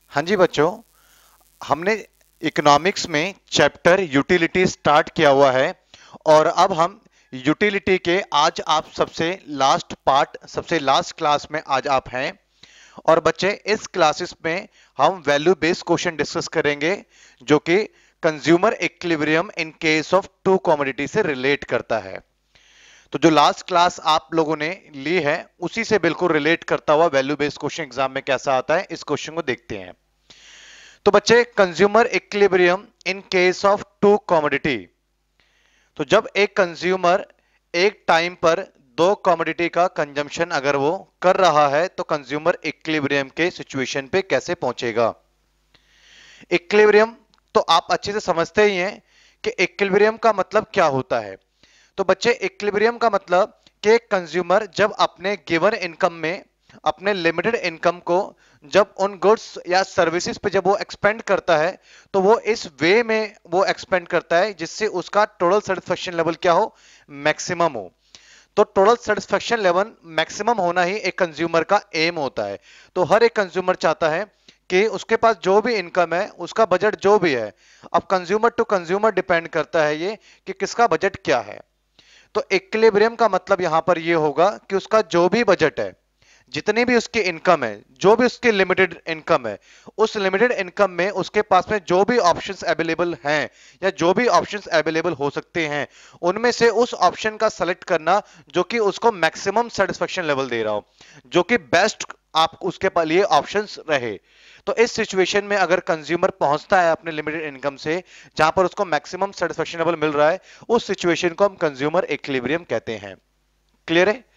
हाँ जी बच्चों, हमने इकोनॉमिक्स में चैप्टर यूटिलिटी स्टार्ट किया हुआ है और अब हम यूटिलिटी के आज आप सबसे लास्ट क्लास में आज आप हैं। और बच्चे इस क्लासेस में हम वैल्यू बेस्ड क्वेश्चन डिस्कस करेंगे जो कि consumer equilibrium in case of two commodity से रिलेट करता है। तो जो लास्ट क्लास आप लोगों ने ली है उसी से बिल्कुल रिलेट करता हुआ वैल्यू बेस्ड क्वेश्चन एग्जाम में कैसा आता है, इस क्वेश्चन को देखते हैं। तो बच्चे, consumer equilibrium in case of two commodity. तो जब एक कंज्यूमर एक टाइम पर दो कमोडिटी का कंजम्पशन अगर वो कर रहा है तो कंज्यूमर इक्विलिब्रियम के सिचुएशन पे कैसे पहुंचेगा। इक्विलिब्रियम तो आप अच्छे से समझते ही हैं कि इक्विलिब्रियम का मतलब क्या होता है। तो बच्चे, इक्विलिब्रियम का मतलब कि कंज्यूमर जब अपने गिवन इनकम में अपने लिमिटेड इनकम को जब उन गुड्स या सर्विसेज पे जब वो एक्सपेंड करता है तो वो इस वे में वो एक्सपेंड करता है जिससे उसका टोटल सेटिस्फेक्शन लेवल क्या हो, मैक्सिमम हो। तो टोटल सेटिस्फेक्शन लेवल मैक्सिमम होना ही एक कंज्यूमर का एम होता है। तो हर एक कंज्यूमर चाहता है कि उसके पास जो भी इनकम है उसका बजट जो भी है, अब कंज्यूमर टू कंज्यूमर डिपेंड करता है ये कि किसका बजट क्या है। तो इक्विलिब्रियम का मतलब यहां पर ये होगा कि उसका जो भी बजट है, जितनी भी उसकी इनकम है, जो भी उसकी लिमिटेड इनकम है, उस लिमिटेड इनकम में उसके पास में जो भी ऑप्शंस अवेलेबल हैं या जो भी ऑप्शंस अवेलेबल हो सकते हैं उनमें से उस ऑप्शन का सेलेक्ट करना जो कि उसको मैक्सिमम सेटिस्फेक्शन लेवल दे रहा हो, जो कि बेस्ट आप उसके लिए ऑप्शंस रहे। तो इस सिचुएशन में अगर कंज्यूमर पहुंचता है अपने लिमिटेड इनकम से जहां पर उसको मैक्सिमम सेटिस्फेक्शन लेवल मिल रहा है, उस सिचुएशन को हम कंज्यूमर इक्विलिब्रियम कहते हैं। क्लियर है।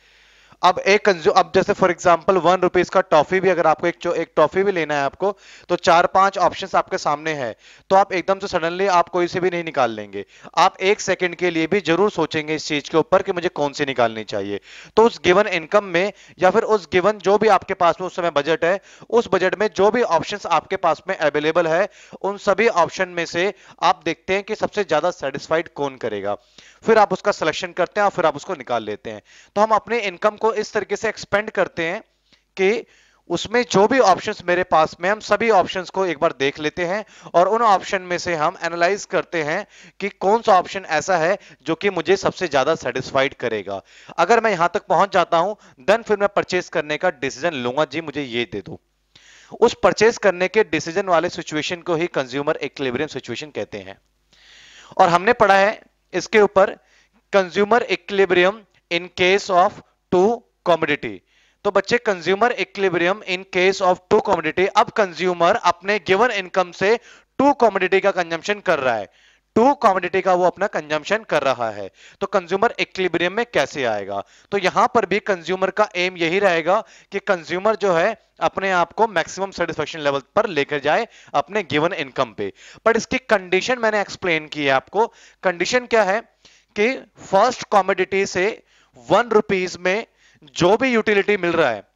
अब जैसे फॉर एग्जांपल 1 रुपीज का टॉफी भी अगर आपको एक टॉफी भी लेना है आपको, तो 4-5 ऑप्शंस आपके सामने है। तो आप एकदम से सडनली आप कोई से भी नहीं निकाल लेंगे। आप 1 सेकंड के लिए भी जरूर सोचेंगे इस चीज के ऊपर कि मुझे कौन सी निकालनी चाहिए। तो उस गिवन इनकम में या फिर उस गिवन जो भी आपके पास में उस समय बजट है, उस बजट में जो भी ऑप्शंस आपके पास में अवेलेबल है, उन सभी ऑप्शन में से आप देखते हैं कि सबसे ज्यादा सेटिस्फाइड कौन करेगा। फिर आप उसका सिलेक्शन करते हैं और फिर आप उसको निकाल लेते हैं। तो हम अपने इनकम को इस तरीके से एक्सपेंड करते हैं कि उसमें जो भी ऑप्शंस मेरे पास में, हम सभी ऑप्शंस को एक बार देख लेते हैं और उन ऑप्शन में से हम एनालाइज करते हैं कि कौन सा ऑप्शन ऐसा है जो कि मुझे सबसे ज्यादा सेटिस्फाइड करेगा। अगर मैं यहां तक पहुंच जाता हूं देन फिर मैं परचेज करने का डिसीजन लूंगा, जी मुझे ये दे दो। उस परचेज करने के डिसीजन वाले सिचुएशन को ही कंज्यूमर इक्विलिब्रियम सिचुएशन कहते हैं। और हमने पढ़ा है इसके ऊपर consumer equilibrium in case of two commodity. तो बच्चे, consumer equilibrium in case of two commodity, अब कंज्यूमर अपने गिवन इनकम से टू कमोडिटी का कंजम्पशन कर रहा है, टू कमोडिटी का वो अपना कंजम्पशन कर रहा है। तो कंज्यूमर इक्विलिब्रियम में कैसे आएगा। तो यहां पर भी कंज्यूमर का एम यही रहेगा कि कंज्यूमर जो है अपने आप को मैक्सिमम सेटिस्फेक्शन लेवल पर लेकर जाए अपने गिवन इनकम पे। बट इसकी कंडीशन मैंने एक्सप्लेन की है आपको। कंडीशन क्या है कि फर्स्ट कमोडिटी से 1 रुपीज में जो भी यूटिलिटी मिल रहा है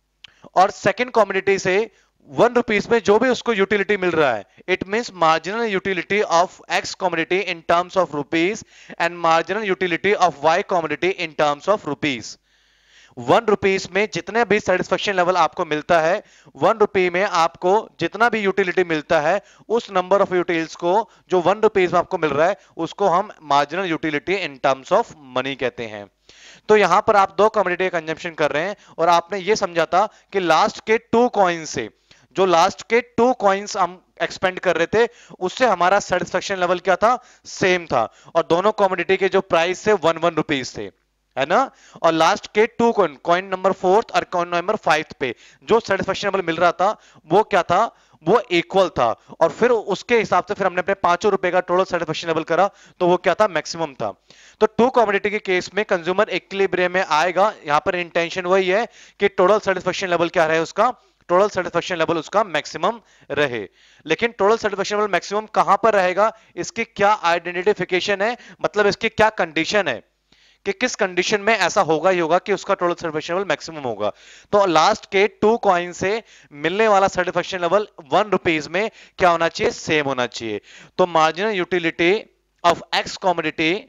और सेकंड कमोडिटी से 1 रुपीज में जो भी उसको यूटिलिटी मिल रहा है, it means marginal utility of X commodity in terms of rupees and marginal utility of Y commodity in terms of rupees. 1 rupees में जितने भी सेटिस्फेक्शन लेवल आपको मिलता है, 1 रुपी में आपको जितना भी यूटिलिटी मिलता है, उस नंबर ऑफ यूटिल्स को जो 1 रुपीज में आपको मिल रहा है उसको हम marginal utility in terms of money कहते हैं। तो यहां पर आप दो कमोडिटी कंजम्पशन कर रहे हैं और आपने ये समझा था कि लास्ट के 2 कॉइन से, जो लास्ट के 2 कॉइन्स हम एक्सपेंड कर रहे थे, उससे हमारा सेटिस्फेक्शन लेवल क्या था, सेम था। और दोनों कमोडिटी के जो प्राइस थे 1 1 रुपीज थे, है ना। और लास्ट के 2 कॉइन, कॉइन नंबर 4th और कॉइन नंबर 5th पे जो सेटिस्फेक्शन लेवल मिल रहा था वो क्या था, वो इक्वल था। और फिर उसके हिसाब से फिर हमने अपने 5 रुपए का टोटल सेटिस्फेक्शन लेवल करा तो वो क्या था, मैक्सिमम था। तो टू कमोडिटी के केस में कंज्यूमर इक्विलिब्रियम में आएगा। यहां पर इंटेंशन वही है कि टोटल सेटिस्फेक्शन लेवल क्या रहे, उसका टोटल सेटिस्फेक्शन लेवल उसका मैक्सिमम रहे। लेकिन टोटल सेटिस्फेक्शन लेवल मैक्सिमम कहां पर रहेगा, इसकी क्या आइडेंटिफिकेशन है, मतलब इसकी क्या कंडीशन है कि किस कंडीशन में ऐसा होगा ही होगा कि उसका टोटल सेटिस्फेक्शन लेवल मैक्सिमम होगा। तो लास्ट के 2 कॉइन से मिलने वाला सेटिस्फेक्शन लेवल 1 रुपीज में क्या होना चाहिए, सेम होना चाहिए। तो marginal utility of X commodity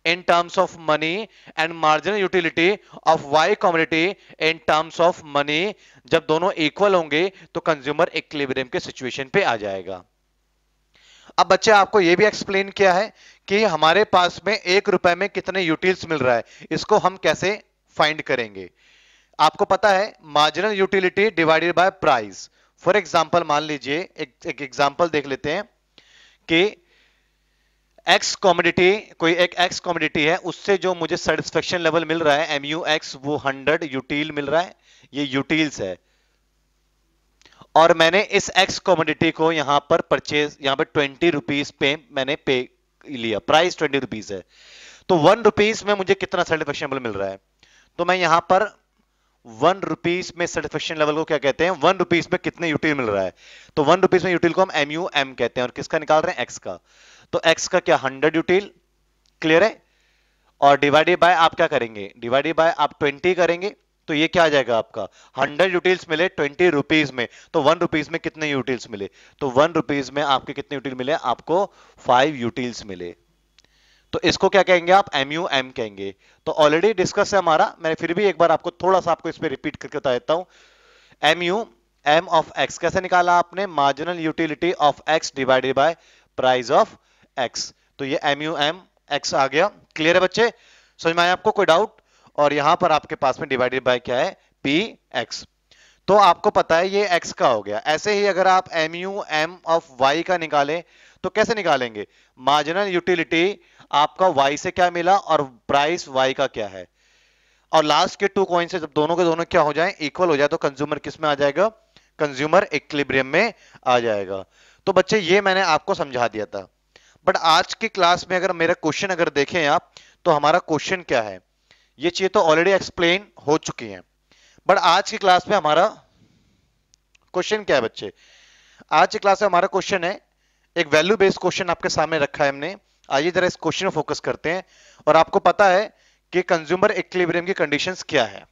in terms of money and marginal utility of y commodity in terms of money, जब दोनों इक्वल होंगे तो कंज्यूमर इक्विलिब्रियम के सिचुएशन पे आ जाएगा। अब बच्चे आपको यह भी एक्सप्लेन किया है कि हमारे पास में 1 रुपए में कितने यूटिल्स मिल रहा है, इसको हम कैसे फाइंड करेंगे। आपको पता है marginal utility divided by price. For example मान लीजिए एक एग्जांपल देख लेते हैं कि एक्स कॉमोडिटी, कोई एक एक्स कॉमोडिटी है, उससे जो मुझे सेटिस्फेक्शन लेवल मिल रहा है एमयू एक्स, वो 100 यूटिल मिल रहा है, ये यूटिल्स है। और मैंने इस एक्स कॉमोडिटी को यहां पर परचेज, यहां पर 20 रुपीज पे मैंने पे लिया, प्राइस 20 रुपीज है, तो 1 रुपीज में मुझे कितना सेटिस्फेक्शन लेवल मिल रहा है, तो मैं यहां पर 1 रुपीज में सेटिस्फेक्शन लेवल को क्या कहते हैं, 1 रुपीज में कितने यूटिल मिल रहा है, तो 1 रुपीज में यूटिल को हम एमयू एम कहते हैं, और किसका निकाल रहे हैं, एक्स का। तो एक्स का क्या 100 यूटिल, क्लियर है, और डिवाइडेड बाय आप क्या करेंगे, डिवाइडेड बाय आप 20 करेंगे, तो ये क्या आ जाएगा आपका 100 यूटिल्स मिले 20 रुपीज में, तो 1 रुपीज में कितने यूटिल्स मिले, तो 1 रुपीज में आपके कितने यूटिल मिले, आपको 5 यूटिल्स मिले, तो इसको क्या कहेंगे आप, एमयू एम कहेंगे। तो ऑलरेडी डिस्कस है हमारा, मैं फिर भी एक बार आपको थोड़ा सा आपको इस पे रिपीट करके बता देता हूं। एमयू एम ऑफ एक्स कैसे निकाला आपने, marginal utility of X divided by price of X, तो ये एमयू एम एक्स आ गया। क्लियर है बच्चे, समझ में आया आपको, कोई डाउट। और यहां पर आपके पास में डिवाइडेड बाय क्या है, पी एक्स, तो आपको पता है ये x का हो गया। ऐसे ही अगर आप एमयू एम ऑफ y का निकालें तो कैसे निकालेंगे, मार्जिनल यूटिलिटी आपका y से क्या मिला और प्राइस y का क्या है, और लास्ट के 2 कॉइन से जब दोनों के दोनों क्या हो जाए, इक्वल हो जाए, तो कंज्यूमर किस में आ जाएगा, कंज्यूमर इक्विलिब्रियम में आ जाएगा। तो बच्चे ये मैंने आपको समझा दिया था, बट आज की क्लास में अगर मेरा क्वेश्चन अगर देखें आप, तो हमारा क्वेश्चन क्या है, ये चीज तो ऑलरेडी एक्सप्लेन हो चुकी है, बट आज की क्लास में हमारा क्वेश्चन क्या है बच्चे, आज की क्लास में हमारा क्वेश्चन है, एक वैल्यू बेस्ड क्वेश्चन आपके सामने रखा है हमने। आइए जरा इस क्वेश्चन में फोकस करते हैं, और आपको पता है कि कंज्यूमर इक्विलिब्रियम की कंडीशंस क्या है।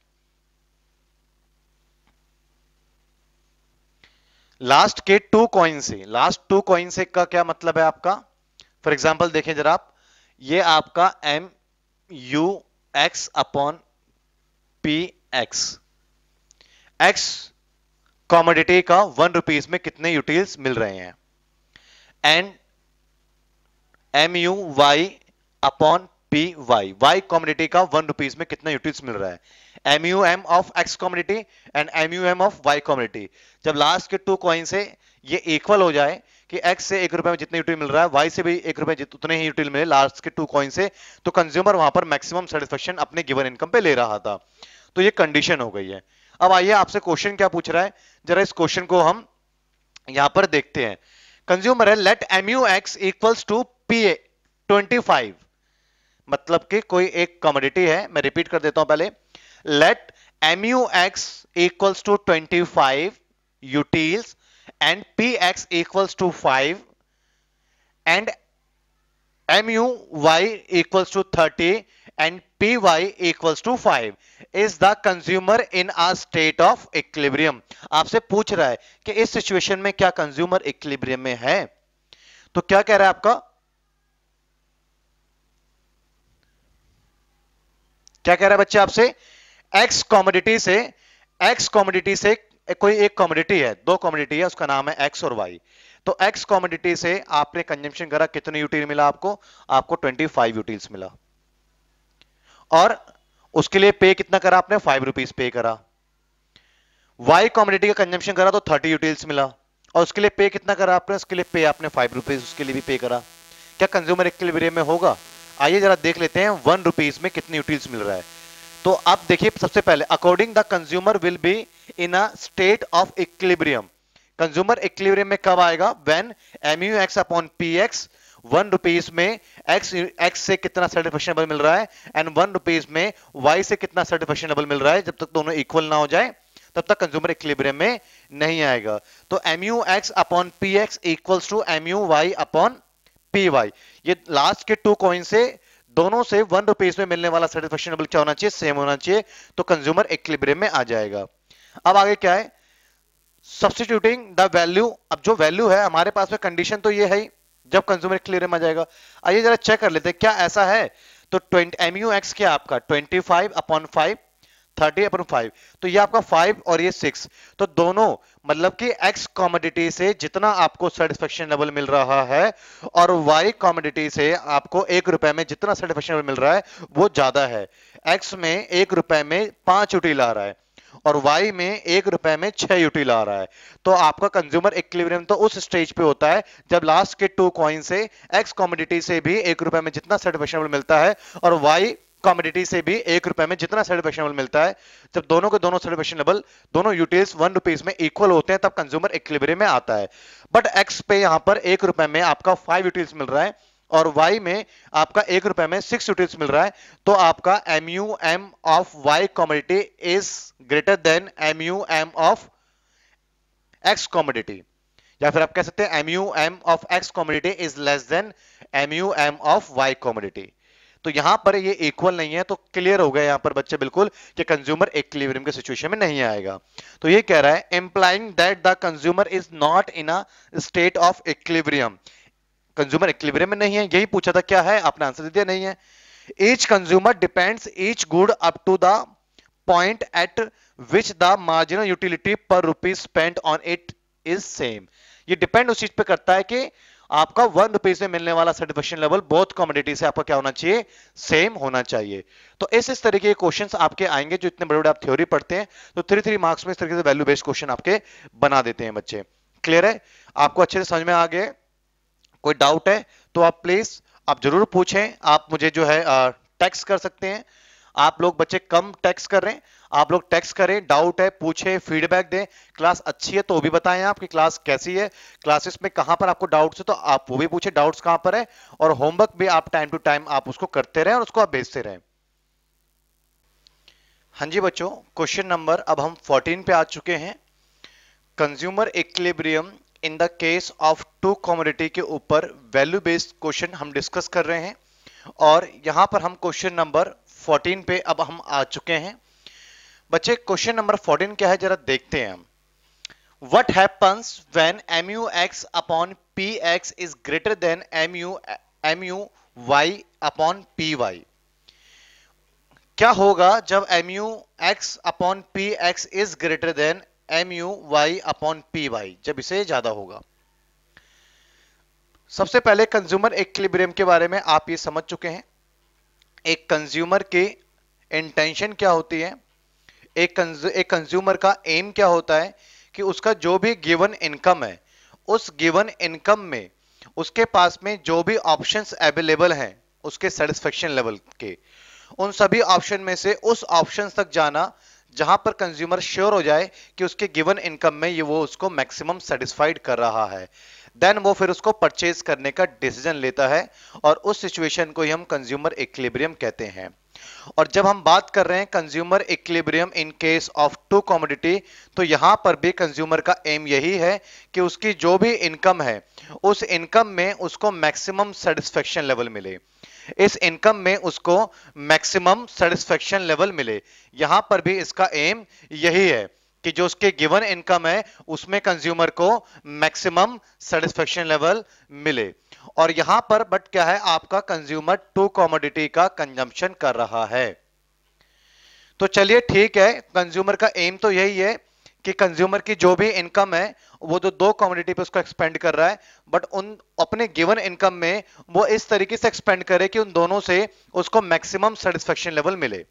लास्ट के 2 कॉइन से, लास्ट 2 कॉइन से का क्या मतलब है आपका, फॉर एग्जांपल देखें जरा आप, ये आपका M U X upon P X, X commodity का 1 रुपीज में कितने यूटिल्स मिल रहे हैं, and M U Y upon P Y, Y commodity का 1 रुपीज में कितना यूटिल्स मिल रहा है, M U M of X commodity and M U M of Y commodity. जब लास्ट के 2 कॉइन से ये इक्वल हो जाए कि एक्स से 1 रुपए में जितने यूटिल मिल रहा है, वाई से भी 1 रुपए उतने ही यूटिल मिले लास्ट के 2 कॉइन से, तो कंज्यूमर वहां पर मैक्सिमम सेटिस्फेक्शन अपने गिवन इनकम पे ले रहा था, तो ये कंडीशन हो गई है। अब आइए आपसे क्वेश्चन क्या पूछ रहा है, जरा इस क्वेश्चन को हम यहां पर देखते हैं। कंज्यूमर है, let MU X equals to P 25, मतलब कि कोई एक कमोडिटी है, मैं रिपीट कर देता हूं पहले, let MU X equals to 25 utils and P X equals to 5 and mu y equals to 30 and py equals to 5 is the consumer in a state of equilibrium। आपसे पूछ रहा है कि इस सिचुएशन में क्या कंज्यूमर इक्विलिब्रियम में है, तो क्या कह रहा है आपका, क्या कह रहा है बच्चे आपसे, एक्स कॉमोडिटी से कोई एक कॉमोडिटी है, 2 कॉमोडिटी है, उसका नाम है एक्स और वाई, तो एक्स कॉमोडिटी से आपने कंजम्पशन करा, कितने यूटिल मिला आपको, आपको 25 यूटिल्स मिला, और उसके लिए पे कितना करा आपने, 5 रुपीज पे करा। वाई कॉमोडिटी का कंजम्पशन करा तो 30 यूटिल्स मिला, और उसके लिए पे कितना करा आपने, उसके लिए पे आपने 5 रुपीज उसके लिए भी पे करा। क्या कंज्यूमर इक्विलिब्रियम में होगा, आइए जरा देख लेते हैं 1 रुपीज में कितने यूटिल्स मिल रहा है। तो आप देखिए सबसे पहले, according the consumer will be in a state of equilibrium, consumer equilibrium में कब आएगा, when MU X upon P X, 1 rupees में एक्स से कितना सेटिस्फेक्शन लेवल मिल रहा है, एंड 1 रुपीज में वाई से कितना सेटिस्फेक्शन लेवल मिल रहा है, जब तक दोनों इक्वल ना हो जाए तब तक कंज्यूमर इक्विलिब्रियम में नहीं आएगा। तो MU X upon P X equals to MU Y upon P Y, ये लास्ट के 2 कॉइन से दोनों से 1 रुपीज में मिलने वाला सेटिस्फेक्शन लेवल क्या होना चाहिए, सेम होना चाहिए, तो कंज्यूमर इक्विलिब्रियम में आ जाएगा। अब आगे क्या है, सब्स्टिट्यूटिंग द वैल्यू, अब जो वैल्यू है हमारे पास में कंडीशन तो ये है ही, जब कंज्यूमर इक्विलिब्रियम आ जाएगा। आइए जरा चेक कर लेते हैं क्या ऐसा है, तो 20 MUX क्या आपका 25/5, 30/5, तो ये आपका 5 और ये 6, तो दोनों मतलब कि X कॉमोडिटी से जितना आपको सेटिस्फेक्शन लेवल मिल रहा है और Y कॉमोडिटी से आपको 1 रुपए में जितना सेटिस्फेक्शन लेवल मिल रहा है वो ज्यादा है। X में 1 रुपए में 5 यूटिल आ रहा है और Y में 1 रुपए में 6 यूटिल आ रहा है। तो आपका कंज्यूमर इक्विलिब्रियम तो उस स्टेज पे होता है जब लास्ट के 2 कॉइन से X कॉमोडिटी से भी 1 रुपए में जितना सेटिस्फेक्शन लेवल मिलता है और Y कॉमोडिटी से भी 1 रुपए में जितना सेटिस्फेक्शन लेवल मिलता है, जब दोनों के दोनों सेटिस्फेक्शन लेवल दोनों यूटिल्स 1 रुपीज में इक्वल होते हैं तब कंज्यूमर इक्विलिब्रियम में आता है। बट X पे यहां पर 1 रुपए में आपका 5 यूटिल्स मिल रहा है और Y में आपका 1 रुपए में 6 यूटिल्स मिल रहा है, तो आपका MUM of Y commodity is greater than MUM of X commodity, या फिर आप कह सकते हैं MUM of X commodity is less than MUM of Y commodity. तो यहां पर ये इक्वल नहीं है, तो क्लियर हो गया यहां पर बच्चे बिल्कुल कि कंज्यूमर इक्विलिब्रियम के सिचुएशन में नहीं आएगा। तो ये कह रहा है implying that the consumer is not in a state of equilibrium, consumer equilibrium में नहीं है, यही पूछा था क्या है, आपने आंसर दे दिया नहीं है। Each consumer depends each good up to the point at which the marginal utility पर rupees spent on it is same. ये डिपेंड उस चीज पे करता है कि आपका 1 रुपीज में मिलने वाला सेटिस्फेक्शन लेवल बोथ कमोडिटी से आपका क्या होना चाहिए, सेम होना चाहिए। तो इस तरीके के क्वेश्चंस आपके आएंगे जो इतने बड़े बड़े आप थ्योरी पढ़ते हैं, तो 3 मार्क्स में इस तरीके से वैल्यू बेस्ड क्वेश्चन आपके बना देते हैं बच्चे। क्लियर है, आपको अच्छे से समझ में आ गया? कोई डाउट है तो आप प्लीज आप जरूर पूछें, आप मुझे जो है टेक्स्ट कर सकते हैं। आप लोग बच्चे कम टेक्स्ट कर रहे हैं, आप लोग टेक्स्ट करें, डाउट है पूछें, फीडबैक दें। क्लास अच्छी है तो भी बताएं आपकी क्लास कैसी है, क्लासेस में कहां पर आपको डाउट्स है तो आप वो भी पूछें डाउट्स कहां पर है, और होमवर्क भी आप टाइम टू टाइम आप उसको करते रहें और उसको आप भेजते रहें। हाँ जी बच्चों, क्वेश्चन नंबर अब हम 14 पे आ चुके हैं। Consumer equilibrium in the case of two commodity के ऊपर वैल्यू बेस्ड क्वेश्चन हम डिस्कस कर रहे हैं और यहां पर हम क्वेश्चन नंबर 14 पे अब हम आ चुके हैं। बच्चे क्वेश्चन नंबर 14 क्या है जरा देखते हैं हम। What happens when MUX upon PX is greater than MUY upon PY? क्या होगा जब MUX upon PX is greater than MUY upon PY, जब इसे ज्यादा होगा। सबसे पहले कंज्यूमर इक्विलिब्रियम के बारे में आप ये समझ चुके हैं। एक कंज्यूमर की इंटेंशन क्या होती है, एक कंज्यूमर का एम क्या होता है कि उसका जो भी गिवन इनकम है उस गिवन इनकम में उसके पास में जो भी ऑप्शंस अवेलेबल हैं उसके सेटिस्फेक्शन लेवल के, उन सभी ऑप्शन में से उस ऑप्शन तक जाना जहां पर कंज्यूमर श्योर हो जाए कि उसके गिवन इनकम में ये वो उसको मैक्सिमम सेटिस्फाइड कर रहा है, देन वो फिर उसको परचेज करने का डिसीजन लेता है और उस सिचुएशन को ही हम कंज्यूमर इक्विलिब्रियम कहते हैं। और जब हम बात कर रहे हैं consumer equilibrium in case of two commodity, तो यहां पर भी कंज्यूमर का एम यही है कि उसकी जो भी इनकम है उस इनकम में उसको मैक्सिमम सेटिस्फेक्शन लेवल मिले, इस इनकम में उसको मैक्सिमम सेटिस्फेक्शन लेवल मिले। यहां पर भी इसका एम यही है कि जो उसके गिवन इनकम है उसमें कंज्यूमर को मैक्सिमम सेटिस्फेक्शन लेवल मिले। और यहां पर बट क्या है, आपका कंज्यूमर टू कमोडिटी का कंजम्पशन कर रहा है। तो चलिए ठीक है, कंज्यूमर का एम तो यही है कि कंज्यूमर की जो भी इनकम है वो तो दो कमोडिटी पे उसको एक्सपेंड कर रहा है, बट उन अपने गिवन इनकम में वो इस तरीके से एक्सपेंड करे कि उन दोनों से उसको मैक्सिमम सेटिस्फेक्शन लेवल मिले।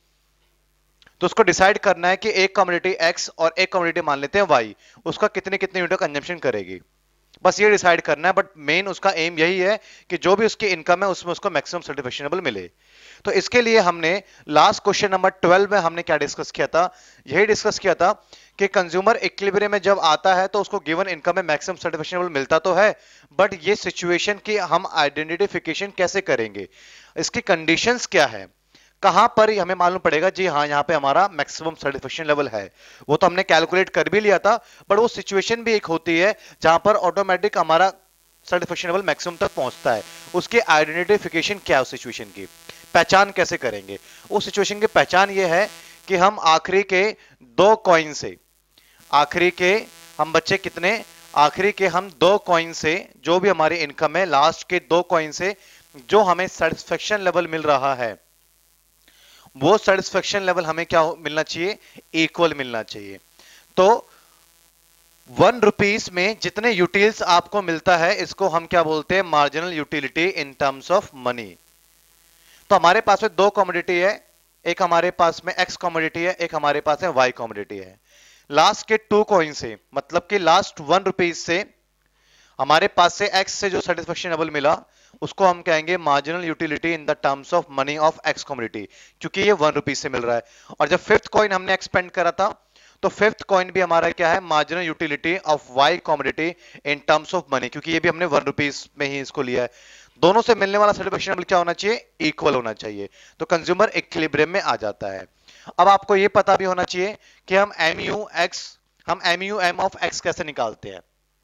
तो उसको डिसाइड करना है कि एक कमोडिटी एक्स और एक कमोडिटी मान लेते हैं वाई, उसका कितने कितने यूनिट कंजम्पशन करेगी, बस ये डिसाइड करना है। बट मेन उसका एम यही है कि जो भी उसकी इनकम है उसमें उसको मैक्सिमम सेटिस्फेक्शन लेवल मिले। तो इसके लिए हमने लास्ट क्वेश्चन नंबर 12 में हमने क्या डिस्कस किया था, यही डिस्कस किया था कि कंज्यूमर इक्विलिब्रियम में जब आता है तो उसको गिवन इनकम में मैक्सिमम सेटिस्फेक्शन लेवल मिलता तो है, बट ये सिचुएशन की हम आइडेंटिफिकेशन कैसे करेंगे, इसकी कंडीशंस क्या है, कहां पर हमें मालूम पड़ेगा जी हाँ यहां पे हमारा मैक्सिमम सेटिस्फेक्शन लेवल है। वो तो हमने कैलकुलेट कर भी लिया था, बट वो सिचुएशन भी एक होती है जहां पर ऑटोमेटिक हमारा सेटिस्फेक्शन लेवल मैक्सिमम तक पहुंचता है। उसकी आइडेंटिफिकेशन क्या है, उस सिचुएशन की पहचान कैसे करेंगे। उस सिचुएशन की पहचान ये है कि हम आखिरी के दो कॉइन से, आखिरी के हम बच्चे कितने, आखिरी के हम दो कॉइन से जो भी हमारी इनकम है लास्ट के दो कॉइन से जो हमें सेटिस्फेक्शन लेवल मिल रहा है वो सेटिस्फेक्शन लेवल हमें क्या मिलना चाहिए, इक्वल मिलना चाहिए। तो 1 रुपीज में जितने यूटिल्स आपको मिलता है इसको हम क्या बोलते हैं, marginal utility in terms of money. तो हमारे पास में दो कमोडिटी है, एक हमारे पास में एक्स कमोडिटी है, एक हमारे पास में वाई कमोडिटी है। लास्ट के 2 कॉइन से, मतलब कि लास्ट 1 रुपीज से हमारे पास से एक्स से जो सेटिस्फेक्शन लेवल मिला उसको हम कहेंगे marginal utility in the terms of money of X commodity, क्योंकि ये 1 रुपीज से मिल रहा है। और जब फिफ्थ कॉइन हमने एक्सपेंड करा था तो फिफ्थ कॉइन भी हमारा क्या है, marginal utility of Y commodity in terms of money, क्योंकि ये भी हमने 1 रुपीज में ही इसको लिया है। दोनों से मिलने वाला सेटिस्फेक्शन लेवल क्या होना चाहिए, इक्वल होना चाहिए। तो कंज्यूमर इक्विलिब्रियम में आ जाता है। अब आपको ये पता भी होना चाहिए कि हम M U M of X कैसे निकालते हैं।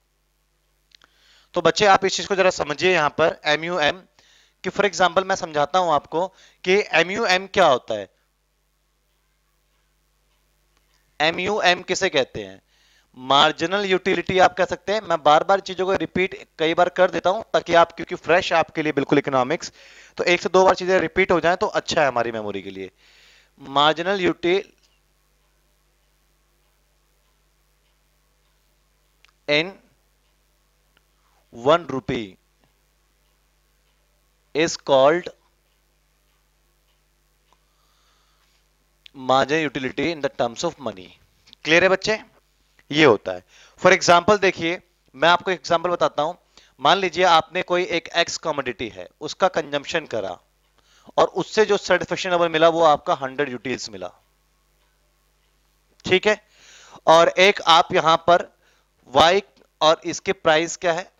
तो बच्चे आप इस चीज को जरा समझिए यहां पर एम यू एम कि फॉर एग्जाम्पल मैं समझाता हूं आपको कि एम यू एम क्या होता है। एम यू एम किसे कहते हैं, मार्जिनल यूटिलिटी आप कह सकते हैं। मैं बार बार चीजों को रिपीट कई बार कर देता हूं ताकि आप, क्योंकि फ्रेश आपके लिए बिल्कुल इकोनॉमिक्स, तो 1 से 2 बार चीजें रिपीट हो जाएं तो अच्छा है हमारी मेमोरी के लिए। मार्जिनल यूटिल इन 1 rupee is called marginal utility in the terms of money. Clear है बच्चे, ये होता है। फॉर एग्जाम्पल देखिए, मैं आपको एग्जाम्पल बताता हूं। मान लीजिए आपने कोई एक एक्स कमोडिटी है, उसका कंजम्पशन करा और उससे जो सेटिस्फेक्शन लेवल मिला वो आपका 100 यूटिल्स मिला, ठीक है। और एक आप यहां पर वाई, और इसके प्राइस क्या है,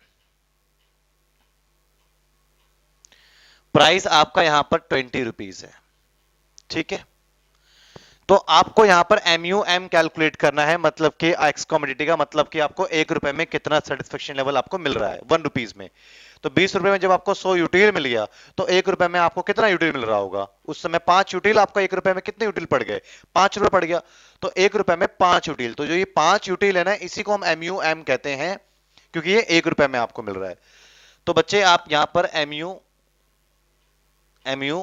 प्राइस आपका यहां पर 20 रुपीज है, ठीक है। तो आपको यहां पर एम यू एम कैलकुलेट करना है, मतलब कि एक्स कमोडिटी का, मतलब कि आपको 1 रुपए में कितना सेटिस्फेक्शन लेवल आपको मिल रहा है 1 रुपीज में। तो 20 रुपए में जब आपको 100 यूटिल मिल गया तो 1 रुपए में आपको कितना यूटिल मिल रहा होगा, उस समय 5 यूटिल, आपका 1 रुपए में कितने यूटिल पड़ गए, 5 रुपए पड़ गया। तो 1 रुपए में 5 यूटिल, तो जो ये 5 यूटिल है ना, इसी को हम एम यू एम कहते हैं, क्योंकि ये 1 रुपए में आपको मिल रहा है। तो बच्चे आप यहां पर एम यू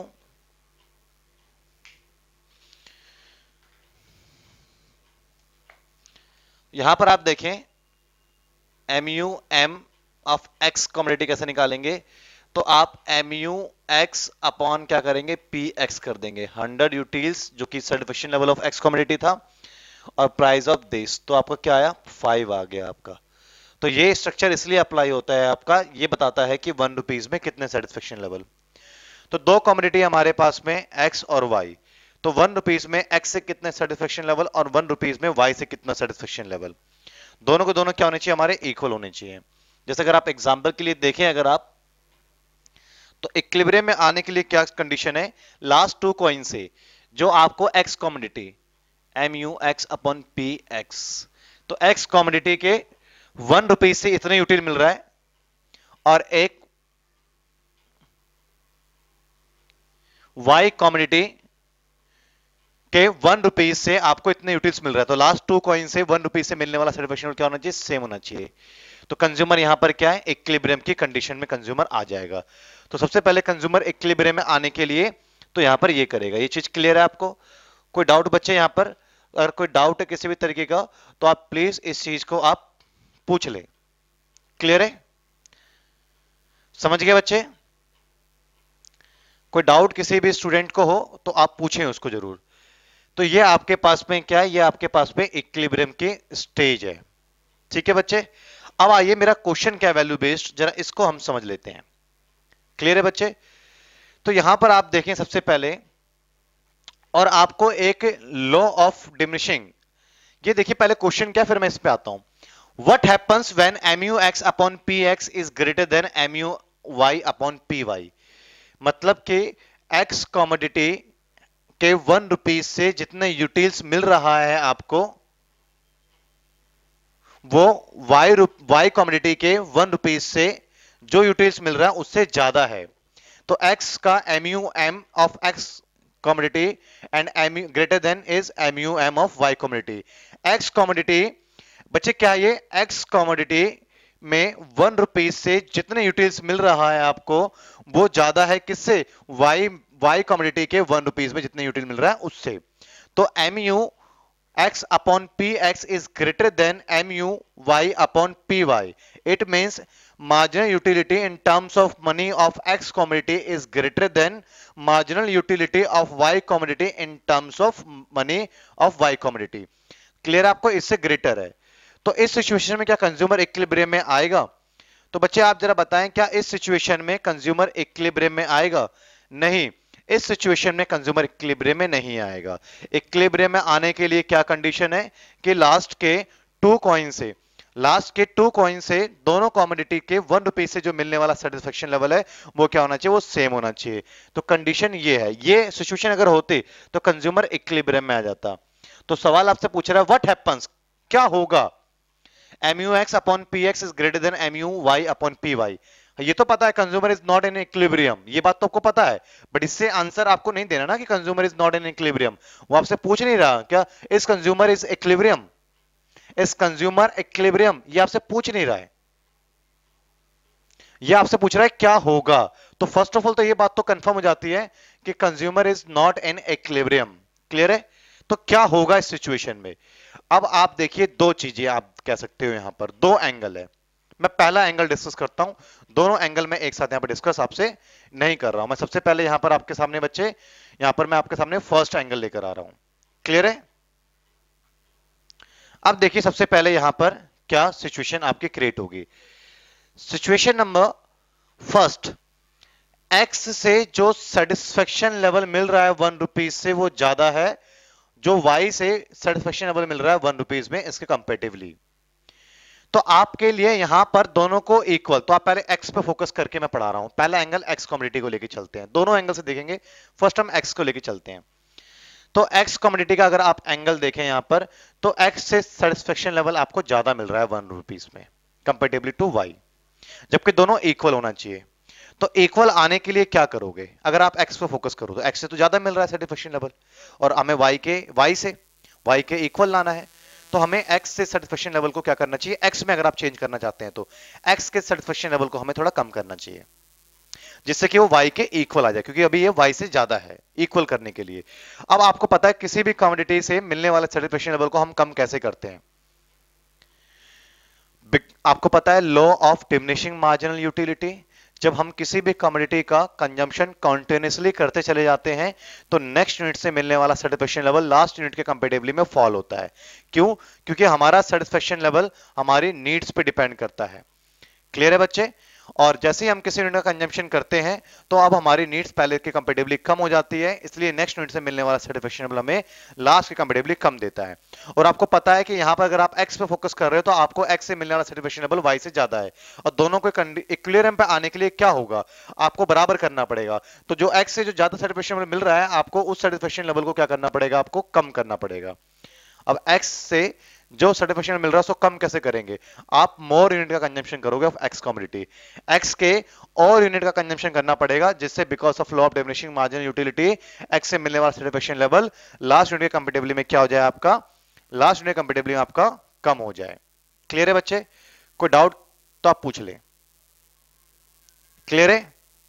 यहां पर आप देखें M U M of X commodity कैसे निकालेंगे। तो आप एम यू एक्स अपॉन क्या करेंगे, पी एक्स कर देंगे। 100 यूटिल्स जो कि satisfaction level of X commodity था, और प्राइस ऑफ दिस, तो आपका क्या आया, 5 आ गया आपका। तो ये स्ट्रक्चर इसलिए अप्लाई होता है आपका, ये बताता है कि 1 रुपीज में कितने सेटिस्फेक्शन लेवल। तो दो कमोडिटी हमारे पास में एक्स और वाई, तो 1 रुपीज में एक्स से कितने सेटिस्फेक्शन लेवल और 1 रुपीज में वाई से कितना सेटिस्फेक्शन लेवल, दोनों को दोनों क्या होने चाहिए, हमारे इक्वल होने चाहिए। जैसे अगर आप एग्जांपल के लिए देखें, अगर आप, तो इक्विलिब्रियम में आने के लिए क्या कंडीशन है, लास्ट 2 कॉइन से जो आपको X commodity M U X upon P X, तो एक्स कमोडिटी के 1 रुपीज से इतने यूटिल मिल रहा है, और एक वाई कमोडिटी के 1 रुपीज से आपको इतने यूटिल्स मिल रहा है। तो लास्ट 2 कॉइन से 1 रुपीज से मिलने वाला सेटिस्फेक्शन क्या होना चाहिए, सेम होना चाहिए। तो कंज्यूमर यहां पर क्या है, इक्विलिब्रियम की कंडीशन में कंज्यूमर आ जाएगा। तो सबसे पहले कंज्यूमर इक्विलिब्रियम में आने के लिए तो यहां पर ये करेगा। ये चीज क्लियर है आपको, कोई डाउट बच्चे यहां पर, अगर कोई डाउट है किसी भी तरीके का तो आप प्लीज इस चीज को आप पूछ ले। क्लियर है, समझ गए बच्चे, कोई डाउट किसी भी स्टूडेंट को हो तो आप पूछें उसको जरूर। तो ये आपके पास में क्या है, ये आपके पास में इक्विलिब्रियम की स्टेज है, ठीक है बच्चे। अब आइए मेरा क्वेश्चन क्या है वैल्यू बेस्ड, जरा इसको हम समझ लेते हैं। क्लियर है बच्चे, तो यहां पर आप देखें सबसे पहले, और आपको एक लॉ ऑफ डिमिनिशिंग, ये देखिए पहले क्वेश्चन क्या, फिर मैं इस पे आता हूं। What happens when mu x upon P X is greater than mu y upon P Y, मतलब कि x कमोडिटी के 1 रुपीज से जितने यूटिल्स मिल रहा है आपको, वो y कमोडिटी के 1 रुपीज से जो यूटिल्स मिल रहा है उससे ज्यादा है। तो x का mu m of x commodity and mu greater than is mu m of y commodity. x कमोडिटी बच्चे क्या है, ये x कमोडिटी में 1 रुपीज से जितने यूटिल्स मिल रहा है आपको वो ज्यादा है किससे, वाई कमोडिटी के 1 रुपीज में जितने यूटिल मिल रहा है उससे। तो M U x upon px is greater than mu y upon py. It means marginal utility in terms of money of x commodity is greater than marginal utility of y commodity in terms of money of y commodity. Clear आपको, इससे greater है। तो इस situation में क्या consumer equilibrium में आएगा? तो बच्चे आप जरा बताएं, क्या इस सिचुएशन में कंज्यूमर इक्विलिब्रियम में आएगा? नहीं, इस सिचुएशन में कंज्यूमर इक्विलिब्रियम में नहीं आएगा। इक्विलिब्रियम में आने के लिए क्या कंडीशन है कि लास्ट के टू कॉइन से दोनों कॉमोडिटी के 1 रुपीज से जो मिलने वाला सेटिस्फेक्शन लेवल है वो क्या होना चाहिए, वो सेम होना चाहिए। तो कंडीशन ये है, ये सिचुएशन अगर होती तो कंज्यूमर इक्विलिब्रियम में आ जाता। तो सवाल आपसे पूछ रहा है व्हाट हैपेंस, क्या होगा, MUX upon PX is greater than MUY upon PY। ये तो पता है consumer is not in equilibrium, ये बात तो आपको पता है, बट इससे आंसर आपको नहीं देना ना कि consumer is not in equilibrium. वो आपसे पूछ नहीं रहा क्या इस कंज्यूमर इज इक्विलिब्रियम, इस कंज्यूमर इक्विलिब्रियम, ये आपसे पूछ नहीं रहा है, ये आपसे पूछ रहा है क्या होगा। तो फर्स्ट ऑफ ऑल तो ये बात तो कंफर्म हो जाती है कि consumer is not in equilibrium. Clear है? तो क्या होगा इस सिचुएशन में? अब आप देखिए, दो चीजें आप कह सकते हो, यहां पर दो एंगल है। मैं पहला एंगल डिस्कस करता हूं, दोनों एंगल में एक साथ यहां पर डिस्कस आपसे नहीं कर रहा हूं। मैं सबसे पहले यहां पर आपके सामने बच्चे, यहां पर मैं आपके सामने फर्स्ट एंगल लेकर आ रहा हूं। क्लियर है? अब देखिए सबसे पहले यहां पर क्या सिचुएशन आपकी क्रिएट होगी। सिचुएशन नंबर फर्स्ट, एक्स से जो सेटिस्फेक्शन लेवल मिल रहा है 1 रुपीज से वो ज्यादा है जो वाई से सेटिस्फेक्शन लेवल मिल रहा है 1 रुपीज में, इसके कंपेरेटिवली। तो आपके लिए यहां पर दोनों को इक्वल, तो आप पहले एक्स पे फोकस करके मैं पढ़ा रहा हूं। पहला एंगल एक्स कमोडिटी को लेके चलते हैं, दोनों एंगल से देखेंगे। फर्स्ट हम एक्स को लेके चलते हैं। तो एक्स कमोडिटी का अगर आप एंगल देखें यहां पर, तो एक्स से सेटिस्फेक्शन लेवल आपको ज्यादा मिल रहा है 1 रुपीज में कंपेरेटिवली टू वाई, जबकि दोनों इक्वल होना चाहिए। तो इक्वल आने के लिए क्या करोगे? अगर आप एक्स पे फोकस करो तो एक्स से तो ज्यादा मिल रहा है सेटिस्फेक्शन लेवल, और हमें वाई के इक्वल लाना है। तो हमें एक्स से सेटिस्फेक्शन लेवल को क्या करना चाहिए, एक्स में अगर आप चेंज करना चाहते हैं तो एक्स के सेटिस्फेक्शन लेवल को हमें थोड़ा कम करना चाहिए, जिससे कि वो वाई के इक्वल आ जाए, क्योंकि अभी ये वाई से ज्यादा है। इक्वल करने के लिए अब आपको पता है किसी भी कमोडिटी से मिलने वाले सेटिस्फेक्शन लेवल को हम कम कैसे करते हैं। आपको पता है law of diminishing marginal utility. जब हम किसी भी कमोडिटी का कंजम्पशन कॉन्टिन्यूसली करते चले जाते हैं तो नेक्स्ट यूनिट से मिलने वाला सेटिस्फेक्शन लेवल लास्ट यूनिट के कंपेरेटिवली में फॉल होता है। क्यों? क्योंकि हमारा सेटिस्फेक्शन लेवल हमारी नीड्स पे डिपेंड करता है। क्लियर है बच्चे? और जैसे ही हम किसी यूनिट का कंजम्पशन करते हैं तो अब हमारी नीड्स पहले के कंपेरेटिवली कम हो जाती है, इसलिए नेक्स्ट यूनिट से मिलने वाला सेटिस्फेक्शन लेवल हमें लास्ट के कंपेरेटिवली कम देता है। और आपको पता है कि यहां पर अगर आप एक्स पे फोकस कर रहे हो तो आपको एक्स से मिलने वाला सेटिस्फेक्शन लेवल वाई से ज्यादा है, और दोनों को इक्विलिब्रियम पे आने के लिए क्या होगा, आपको बराबर करना पड़ेगा। तो जो एक्स से जो ज्यादा सेटिस्फेक्शन लेवल मिल रहा है आपको उस सेटिस्फेक्शन लेवल को क्या करना पड़ेगा, आपको कम करना पड़ेगा। अब एक्स से जो सर्टिफिकेशन मिल रहा है उसको कम कैसे करेंगे? आप मोर यूनिट का कंजम्पशन करोगे ऑफ एक्स कमोडिटी, एक्स के और यूनिट का कंजम्पशन करना पड़ेगा, जिससे because of law of diminishing marginal utility X से मिलने वाला सर्टिफिकेशन लेवल लास्ट यूनिट के कंपेरेटिवली में क्या हो जाए, आपका लास्ट यूनिट कंपेरेटिवली में आपका कम हो जाए। क्लियर है बच्चे? कोई डाउट तो आप पूछ ले। क्लियर है?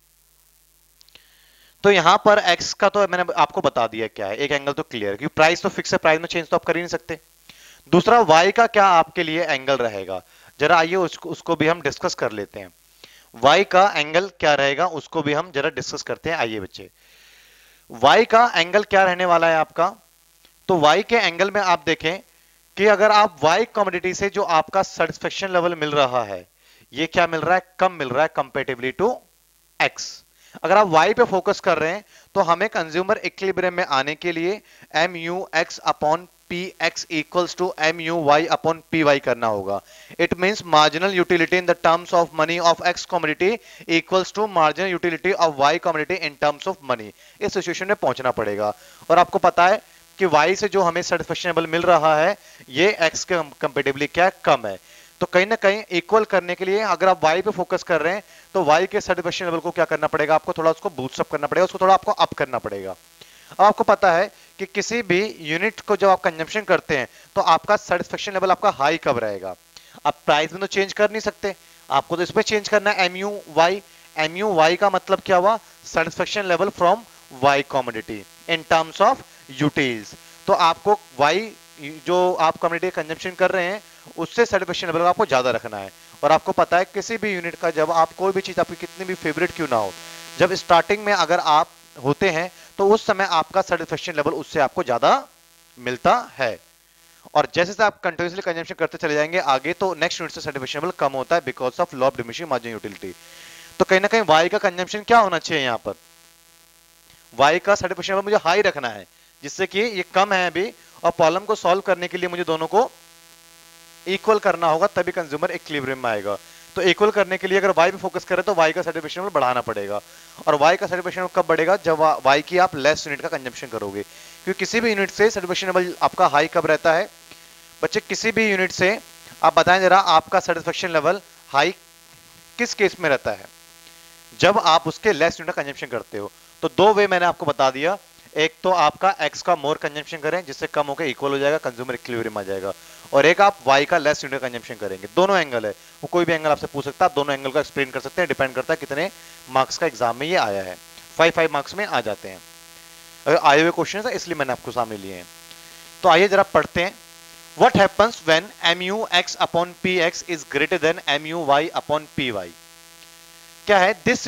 तो यहां पर एक्स का तो मैंने आपको बता दिया क्या है, एक एंगल तो क्लियर है, क्योंकि प्राइस तो फिक्स है, प्राइस में चेंज तो आप कर ही नहीं सकते। दूसरा वाई का क्या आपके लिए एंगल रहेगा, जरा आइए उसको भी हम डिस्कस कर लेते हैं। वाई का एंगल क्या रहेगा उसको भी हम जरा डिस्कस करते हैं। आइए बच्चे, वाई का एंगल क्या रहने वाला है आपका? तो वाई के एंगल में आप देखें कि अगर आप वाई कमोडिटी से जो आपका सेटिस्फेक्शन लेवल मिल रहा है ये क्या मिल रहा है, कम मिल रहा है कंपेरेटिवली टू एक्स। अगर आप y पे फोकस कर रहे हैं तो हमें कंज्यूमर इक्विलिब्रियम में आने के लिए MUX upon PX equals to MUY upon PY करना होगा। It means marginal utility in the terms of money of X commodity equals to marginal utility of Y commodity in terms of money. इस situation में पहुंचना पड़ेगा। और आपको पता है कि Y से जो हमें सेटिस्फेक्शन लेवल मिल रहा है ये X के कंपेरेटिवली क्या कम है। तो कहीं ना कहीं इक्वल करने के लिए अगर आप y पे फोकस कर रहे हैं तो y के सेटिस्फेक्शन लेवल को क्या करना पड़ेगा, आपको थोड़ा उसको बूस्ट अप करना पड़ेगा, उसको थोड़ा आपको अप करना पड़ेगा। अब आपको पता है कि किसी भी यूनिट को जब आप कंजम्पशन करते हैं तो आपका सेटिस्फेक्शन लेवल आपका हाई कब रहेगा, आप प्राइस में तो चेंज कर नहीं सकते, आपको तो इसमें चेंज करना है M U Y. M U Y का मतलब क्या हुआ, satisfaction level from Y commodity in terms of utils. तो आपको वाई जो आप कमोडिटी कंजम्पशन कर रहे हैं उससे सेटिस्फेक्शन लेवल आपको ज्यादा रखना है। और आपको पता है किसी भी यूनिट का, जब आप कोई भी चीज आपकी कितनी भी फेवरेट क्यों ना हो, जब स्टार्टिंग में अगर आप होते हैं तो उस समय आपका सेटिस्फेक्शन लेवल उससे आपको ज्यादा मिलता है। और जैसे जैसे आप कंटिन्यूअसली कंजम्पशन करते चले जाएंगे आगे, तो नेक्स्ट यूनिट से सेटिस्फेक्शन लेवल कम होता है because of law of diminishing margin utility. तो कहीं ना कहीं वाई का कंजम्पशन क्या होना चाहिए, यहाँ पर वाई का सेटिस्फेक्शन लेवल मुझे हाई रखना है, जिससे कि ये कम है अभी, और प्रॉब्लम को सॉल्व करने के लिए मुझे दोनों को इक्वल करना होगा, तभी कंज्यूमर इक्विलिब्रियम में आएगा। तो इक्वल करने के लिए अगर वाई पे फोकस करें तो वाई का सेटिस्फेक्शन लेवल बढ़ाना पड़ेगा। और वाई का सेटिस्फेक्शन लेवल कब बढ़ेगा, जब वाई की आप लेस यूनिट का कंजम्पशन करोगे, क्योंकि किसी भी यूनिट से सेटिस्फेक्शन लेवल आपका हाई कब रहता है बच्चे, किसी भी यूनिट से आप बताएं जरा, आपका सेटिस्फेक्शन लेवल हाई किस केस में रहता है, जब आप उसके लेस यूनिट का कंजम्पशन करते हो। तो दो वे मैंने आपको बता दिया, एक तो आपका एक्स का मोर कंजम्पशन करें जिससे कम होकर इक्वल हो जाएगा, कंज्यूमर इक्विलिब्रियम आ जाएगा, और एक आप वाई का लेस यूनिट कंजम्पशन करेंगे। दोनों एंगल है, वो कोई भी एंगल आपसे पूछ सकता है, आप दोनों एंगल का एक्सप्लेन कर सकते हैं, डिपेंड करता है कितने मार्क्स का एग्जाम में ये आया है। 5 मार्क्स में आ जाते हैं, अगर आए हुए क्वेश्चन है इसलिए मैंने आपको सामने लिए हैं। तो आइए जरा पढ़ते हैं। What happens when mu(x) upon px is greater than mu(y) upon py? क्या है, this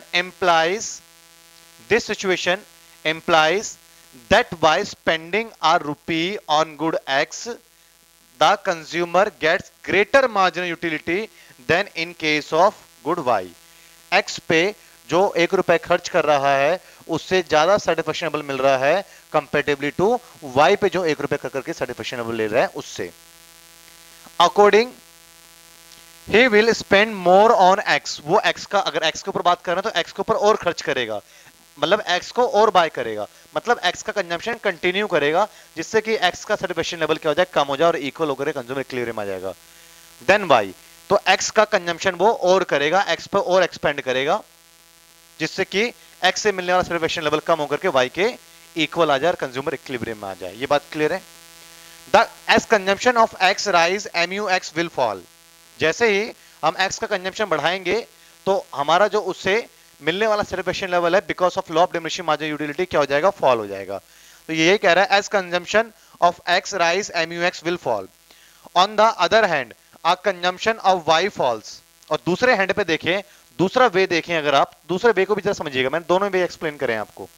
situation implies that by spending a rupee on good X, the consumer gets greater marginal utility than in case of good Y. X पे जो 1 रुपए खर्च कर रहा है उससे ज्यादा सेटिस्फेक्शन मिल रहा है कंपेरेटिवली टू Y पे जो 1 रुपए करके सेटिस्फेक्शन ले रहा है उससे। According he will spend more on X, वो X का, अगर X के ऊपर बात कर रहे हैं तो X के ऊपर और खर्च करेगा, मतलब X को और बाय करेगा, मतलब X का कंजम्पशन कंटिन्यू करेगा, जिससे कि X का सेटिस्फेक्शन लेवल क्या हो जाए, कम हो जाए और इक्वल होकर कंज्यूमर इक्विलिब्रियम आ जाएगा। देन Y, तो X का कंजम्पशन वो और करेगा, X पर और एक्सपेंड करेगा, जिससे कि X से मिलने वाला सेटिस्फेक्शन लेवल कम होकर के Y के इक्वल आ जाए और कंज्यूमर इक्विलिब्रियम में आ जाए। ये बात क्लियर है। As consumption of X rise, mu(x) will fall। जैसे ही हम X का कंजम्पशन बढ़ाएंगे तो हमारा जो उससे मिलने वाला सेटिस्फेक्शन लेवल है because of law of diminishing marginal utility क्या हो जाएगा, फॉल हो जाएगा। तो यही कह रहा है, as consumption of X rise, mu(x) will fall। On the other hand a consumption of Y falls। और दूसरे हैंड पे देखें, दूसरा वे देखें, अगर आप दूसरे वे को भी जरा समझिएगा, मैंने दोनों वे एक्सप्लेन करें आपको।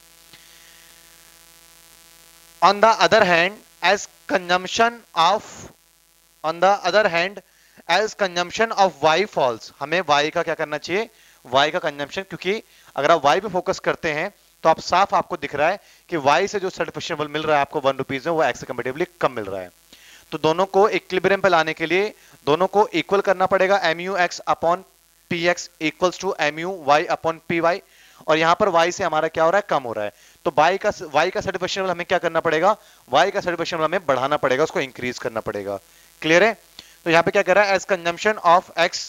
On the other hand as consumption of, on the other hand as consumption of Y falls, हमें Y का क्या करना चाहिए, Y का कंजम्पशन, क्योंकि अगर आप Y पे फोकस करते हैं तो आप साफ आपको दिख रहा है कि Y से जो सेटिस्फेक्शन लेवल मिल रहा है आपको 1 रुपीज में, वो X से कंपेरेटिवली कम मिल रहा है। तो दोनों को इक्विलिब्रियम पे लाने के लिए दोनों को इक्वल करना पड़ेगा, mu(x) upon px equals to mu(y) upon py, और यहां पर y से हमारा क्या हो रहा है, कम हो रहा है। तो y का सेटिस्फेक्शन लेवल हमें क्या करना पड़ेगा, y का सेटिस्फेक्शन लेवल हमें बढ़ाना पड़ेगा, उसको इंक्रीज करना पड़ेगा। क्लियर है। तो यहां पे क्या कर रहा है, as consumption of x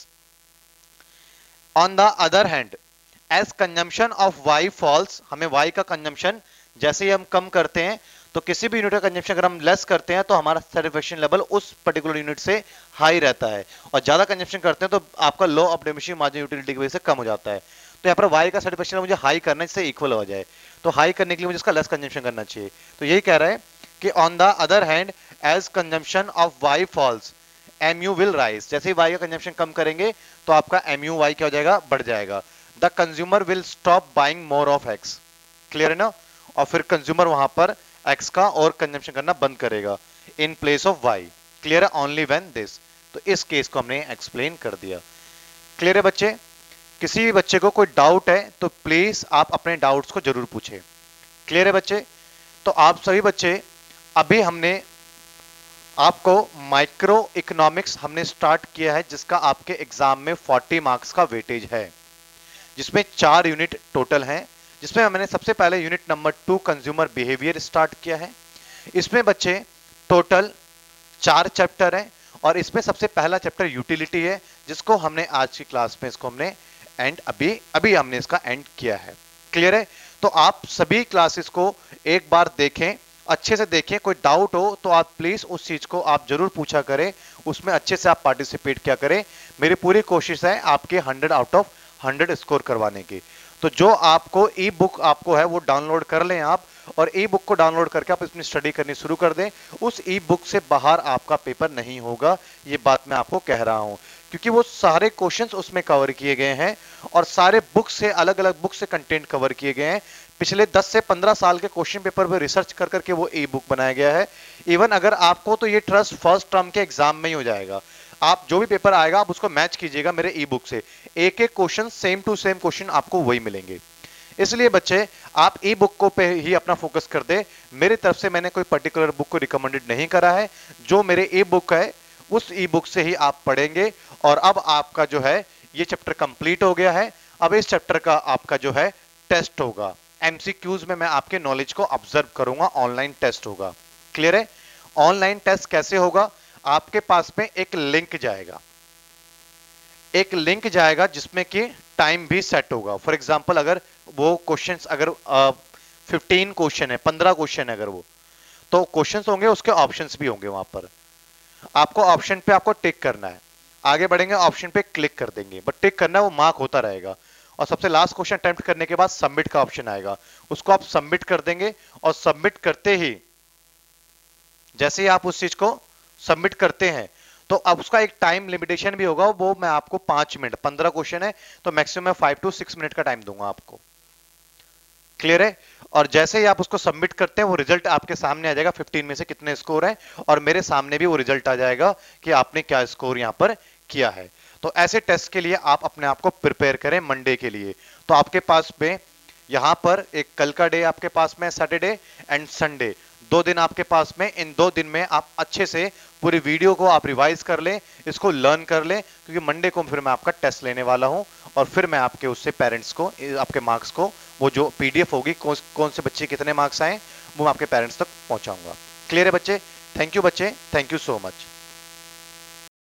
on the other hand as consumption of y falls, हमें y का कंजम्पशन जैसे ही हम कम करते हैं तो किसी भी यूनिट का कंजम्पशन अगर हम लेस करते हैं तो हमारा सेटिस्फेक्शन लेवल उस पर्टिकुलर यूनिट से हाई रहता है, और ज्यादा कंजम्पशन करते हैं तो आपका law of diminishing marginal utility की वजह से कम हो जाता है। तो यहाँ पर y का सेटिस्फेक्शन मुझे हाई करना है जिससे इक्वल हो जाए, तो हाई करने के लिए मुझे इसका लेस कंजम्पशन करना चाहिए। तो यही कह रहा है कि on the other hand as consumption of Y falls, mu will rise, जैसे ही y का कंजम्पशन कम करेंगे तो आपका mu(y) क्या हो जाएगा, बढ़ जाएगा। The consumer will stop buying more of X। Clear है ना। और फिर कंज्यूमर वहां पर X का और कंजम्पशन करना बंद करेगा in place of Y। Clear है, ओनली व्हेन दिस। तो इस केस को हमने एक्सप्लेन कर दिया। क्लियर है बच्चे। किसी भी बच्चे को कोई डाउट है तो प्लीज आप अपने डाउट्स को जरूर पूछें। क्लियर है बच्चे। तो आप सभी बच्चे, अभी हमने आपको माइक्रो इकोनॉमिक्स हमने स्टार्ट किया है, जिसका आपके एग्जाम में 40 मार्क्स का वेटेज है, जिसमें 4 यूनिट टोटल हैं, जिसमें मैंने सबसे पहले unit number 2 consumer behaviour start किया है। इसमें बच्चे टोटल 4 चैप्टर हैं, और इसमें सबसे पहला चैप्टर यूटिलिटी है, जिसको हमने आज की क्लास में इसको हमने एंड अभी हमने इसका एंड किया है। क्लियर है। तो आप सभी क्लासेस को एक बार देखें, अच्छे से देखें, कोई डाउट हो तो आप प्लीज उस चीज को आप जरूर पूछा करें, उसमें अच्छे से आप पार्टिसिपेट किया करें। मेरी पूरी कोशिश है आपके 100 आउट ऑफ 100 स्कोर करवाने की। तो जो आपको ई बुक आपको है वो डाउनलोड कर लें आप, और ई बुक को डाउनलोड करके आप अपनी स्टडी करनी शुरू कर दें। उस ई बुक से बाहर आपका पेपर नहीं होगा, ये बात मैं आपको कह रहा हूं, क्योंकि वो सारे क्वेश्चंस उसमें कवर किए गए हैं और सारे बुक से, अलग अलग बुक से कंटेंट कवर किए गए हैं। पिछले 10 से 15 साल के क्वेश्चन पेपर पे रिसर्च कर करके वो ई बुक बनाया गया है। इवन अगर आपको तो ये ट्रस्ट फर्स्ट टर्म के एग्जाम में ही हो जाएगा, आप जो भी पेपर आएगा आप उसको मैच कीजिएगा मेरे ई बुक से, एक एक question same to same question आपको वही मिलेंगे। इसलिए बच्चे आप ई बुक को पे ही अपना फोकस कर दे। मेरी तरफ से मैंने कोई पर्टिकुलर बुक को रिकमेंडेड नहीं करा है, जो मेरे ई बुक है उस ई बुक से ही आप पढ़ेंगे। और अब आपका जो है ये चैप्टर कंप्लीट हो गया है। अब इस चैप्टर का आपका जो है टेस्ट होगा, एमसीक्यूज में मैं आपके नॉलेज को ऑब्जर्व करूंगा, ऑनलाइन टेस्ट होगा। क्लियर है? ऑनलाइन टेस्ट कैसे होगा? आपके पास में एक लिंक जाएगा, एक लिंक जाएगा जिसमें कि टाइम भी सेट होगा। फॉर एग्जांपल अगर वो क्वेश्चंस अगर 15 क्वेश्चन है, 15 क्वेश्चन है अगर वो, तो क्वेश्चंस होंगे उसके ऑप्शंस भी होंगे वहां पर। आपको ऑप्शन पे आपको टिक करना है, आगे बढ़ेंगे ऑप्शन पे क्लिक कर देंगे, बट टिक करना है, वो मार्क होता रहेगा। और सबसे लास्ट क्वेश्चन अटेम्प्ट करने के बाद सबमिट का ऑप्शन आएगा, उसको आप सबमिट कर देंगे। और सबमिट करते ही, जैसे ही आप उस चीज को सबमिट करते हैं, तो अब उसका एक टाइम लिमिटेशन भी होगा, वो मैं आपको 5 मिनट, 15 क्वेश्चन है तो मैक्सिमम 5 to 6 मिनट का टाइम दूंगा आपको। क्लियर है? और जैसे ही आप उसको सबमिट करते हैं वो रिजल्ट आपके सामने आ जाएगा, 15 में से कितने स्कोर है, और मेरे सामने भी वो रिजल्ट आ जाएगा कि आपने क्या स्कोर यहां पर किया है। तो ऐसे टेस्ट के लिए आप अपने आप को प्रिपेयर करें मंडे के लिए। तो आपके पास में यहां पर एक कल का डे आपके पास में सैटरडे एंड संडे, 2 दिन आपके पास में, इन 2 दिन में आप अच्छे से पूरी वीडियो को आप रिवाइज कर लें, इसको लर्न कर लें, क्योंकि मंडे को फिर मैं आपका टेस्ट लेने वाला हूं और फिर मैं आपके उससे पेरेंट्स को, आपके मार्क्स को, वो जो पीडीएफ होगी कौन से बच्चे कितने मार्क्स आए वो मैं आपके पेरेंट्स तक पहुंचाऊंगा। क्लियर है बच्चे? थैंक यू बच्चे, थैंक यू सो मच।